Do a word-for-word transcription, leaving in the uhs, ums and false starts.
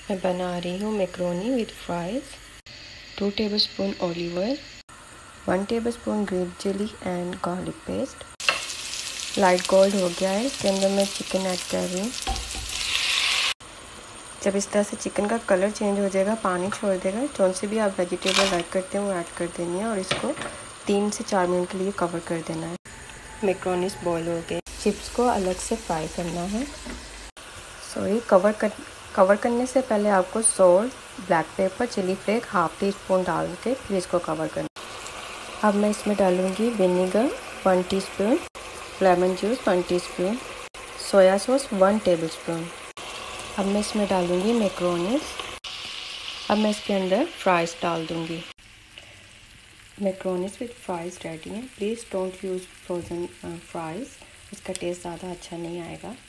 मैं बना रही हूँ macaroni with fries. Two tablespoon olive oil, one tablespoon green chilli and garlic paste. Light gold हो गया है, इसके अंदर मैं चिकन ऐड कर रही हूँ। जब इस तरह से चिकन का कलर चेंज हो जाएगा, पानी छोड़ देगा, कौन सी भी आप वेजिटेबल ऐड करते हैं वो ऐड कर देनी है और इसको तीन से चार मिनट के लिए कवर कर देना है। मैक्रोनीस बॉईल हो गए। चिप्स को अलग से फ्राई करना है। सॉरी कवर कर कवर करने से पहले आपको salt, black pepper, chilli flake half teaspoon डाल के फिर इसको कवर करना। अब मैं इसमें डालूँगी vinegar one teaspoon, lemon juice one teaspoon, soya sauce one tablespoon. अब मैं इसमें डालूँगी मैक्रोनीस। अब मैं इसके अंदर फ्राइज़ डाल दूँगी। मैक्रोनीस विद फ्राइज़ रेडी हैं। Please don't use frozen fries, इसका टेस्ट ज़्यादा अच्छा नहीं आएगा।